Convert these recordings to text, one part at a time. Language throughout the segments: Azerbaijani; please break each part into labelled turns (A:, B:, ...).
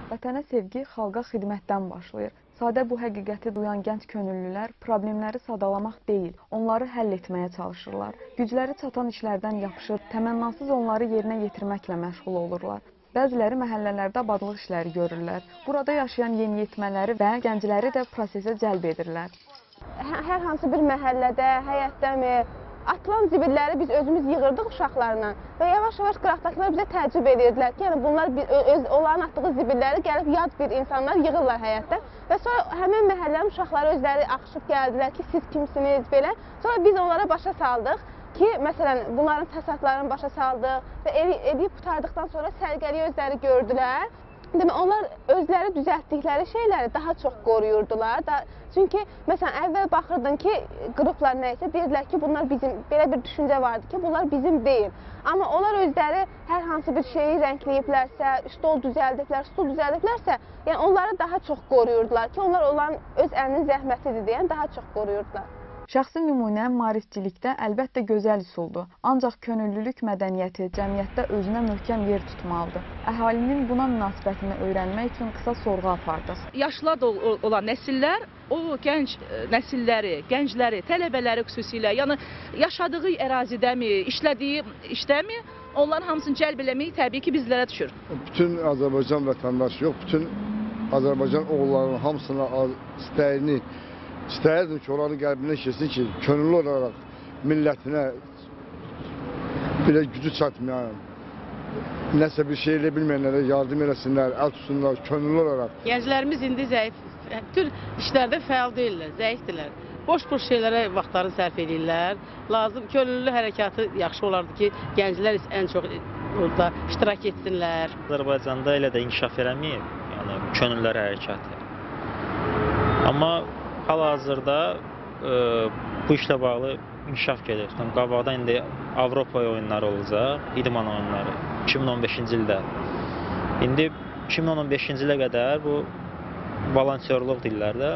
A: Vətənə sevgi xalqa xidmətdən başlayır. Sadə bu həqiqəti duyan gənc könüllülər problemləri sadalamaq deyil, onları həll etməyə çalışırlar. Gücləri çatan işlərdən yapışır, təmənnasız onları yerinə yetirməklə məşğul olurlar. Bəziləri məhəllələrdə abadlıq işləri görürlər. Burada yaşayan yeniyetmələri və gəncləri də prosesə cəlb edirlər.
B: Hər hansı bir məhəllədə, həyətdəmi, atılan zibilləri biz özümüz yığırdıq uşaqlarla və yavaş-yavaş qıraqdakılar bizə təəccüb edirdilər ki, yəni bunlar onların atdığı zibilləri gəlib yad bir insanlar yığırlar həyətdə və sonra həmin məhəllənin uşaqları özləri axışıb gəldilər ki, siz kimsiniz, belə. Sonra biz onlara başa saldıq ki, məsələn, bunların fəsadlarını başa saldıq və edib qurtardıqdan sonra sərgəliyi özləri gördülər. Demək, onlar özləri düzəltdikləri şeyləri daha çox qoruyurdular. Çünki, məsələn, əvvəl baxırdın ki, qruplar nəysə, deyirdilər ki, bunlar bizim, belə bir düşüncə vardı ki, bunlar bizim deyil. Amma onlar özləri hər hansı bir şeyi rəngləyiblərsə, stol düzəldiblər, stul düzəldiblərsə, yəni onları daha çox qoruyurdular ki, onlar onların öz əlinin zəhmətidir deyən daha çox qoruyurdular.
A: Şəxsi nümunə maarifçilikdə əlbəttə gözəl üsuldur. Ancaq könüllülük mədəniyyəti cəmiyyətdə özünə möhkəm yer tutmalıdır. Əhalinin buna münasibətini öyrənmək üçün qısa sorğu apardıq.
C: Yaşlılar da olan nəsillər o gənc nəsilləri, gəncləri, tələbələri xüsusilə, yəni yaşadığı ərazidəmi, işlədiyi işdəmi, onların hamısını cəlb eləmək təbii ki, bizlərə düşür.
D: Bütün Azərbaycan vətəndaşı yox, bütün Azərbaycan oğullarının hamısına istəyirdim ki, onların qəlbinə keçsin ki, könüllü olaraq millətinə belə gücü çatmayan, nəsə bir şey elə bilməyənlərə yardım eləsinlər, əl tutsunlar, könüllü olaraq.
E: Gənclərimiz indi zəif, bütün işlərdə fəal deyirlər, zəifdirlər. Boş-boş şeylərə vaxtlarını sərf edirlər. Lazım, könüllü hərəkatı yaxşı olardı ki, gənclər ən çox orada iştirak etsinlər.
F: Azərbaycanda elə də inkişaf eləməyib, yəni könüllülər hərəkatı. Amma hal-hazırda bu işlə bağlı inkişaf gedir. Qabaqda indi Avropa oyunları olacaq, idman oyunları 2015-ci ildə. İndi 2015-ci ilə qədər bu volontyorluq dillərdə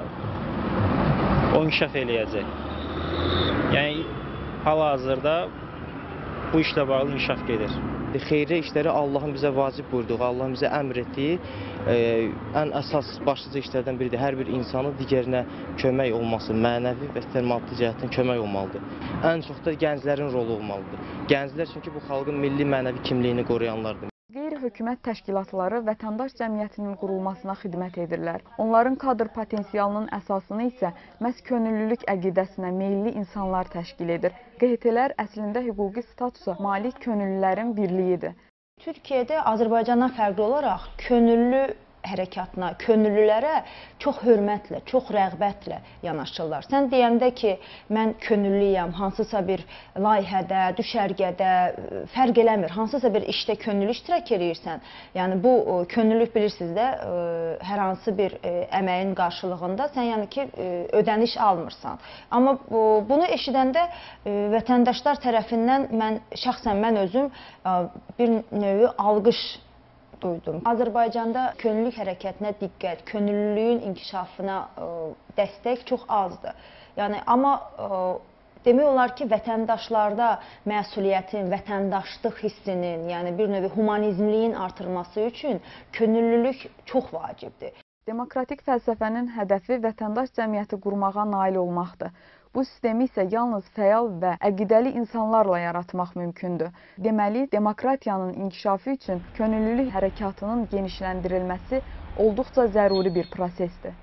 F: o inkişaf eləyəcək. Yəni hal-hazırda bu işlə bağlı inkişaf gedir.
G: Xeyriyyə işləri Allahın bizə vacib buyurduğu, Allahın bizə əmr etdiyi ən əsas başlıca işlərdən biridir. Hər bir insanın digərinə kömək olması, mənəvi və maddi cəhətdən kömək olmalıdır. Ən çox da gənclərin rolu olmalıdır. Gənclər çünki bu xalqın milli mənəvi kimliyini qoruyanlardır.
A: Qeyri-hökumət təşkilatları vətəndaş cəmiyyətinin qurulmasına xidmət edirlər. Onların kadr potensialının əsasını isə məhz könüllülük əqidəsinə meyilli insanlar təşkil edir. QHT-lər əslində hüquqi statusa malik könüllülərin birliyidir.
H: Türkiyədə Azərbaycandan fərqli olaraq könüllü hərəkatına, könüllülərə çox hörmətlə, çox rəğbətlə yanaşırlar. Sən deyəndə ki, mən könüllüyəm, hansısa bir layihədə, düşərgədə, fərq eləmir, hansısa bir işdə könüllü iştirak edirsən, yəni bu könüllülük bilirsiniz də, hər hansı bir əməyin qarşılığında sən yəni ki, ödəniş almırsan. Amma bunu eşidəndə vətəndaşlar tərəfindən şəxsən mən özüm bir növü alqış duydum. Azərbaycanda könüllülük hərəkətinə diqqət, könüllülüyün inkişafına dəstək çox azdır. Yəni, amma demək olar ki, vətəndaşlarda məsuliyyətin, vətəndaşlıq hissinin, yəni bir növ humanizmliyin artırması üçün könüllülük çox vacibdir.
A: Demokratik fəlsəfənin hədəfi vətəndaş cəmiyyəti qurmağa nail olmaqdır. Bu sistemi isə yalnız fəal və əqidəli insanlarla yaratmaq mümkündür. Deməli, demokratiyanın inkişafı üçün könüllülük hərəkatının genişləndirilməsi olduqca zəruri bir prosesdir.